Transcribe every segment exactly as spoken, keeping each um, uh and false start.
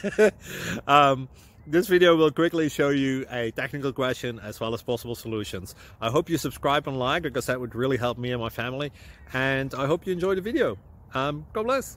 um, this video will quickly show you a technical question as well as possible solutions. I hope you subscribe and like, because that would really help me and my family. And I hope you enjoy the video. Um, God bless.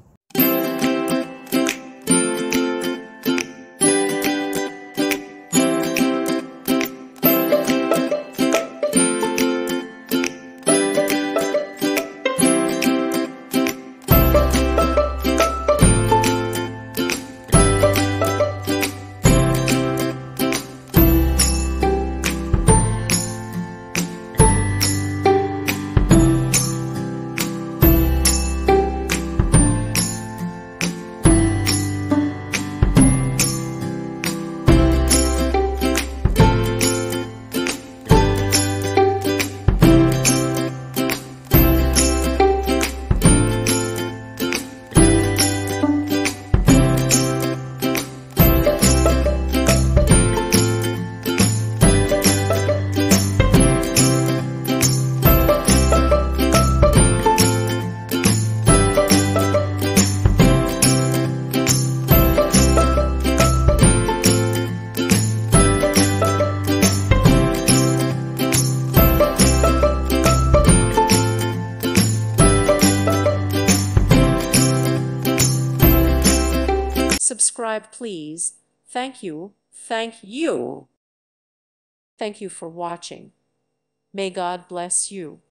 Subscribe, please. Thank you. Thank you. Thank you for watching. May God bless you.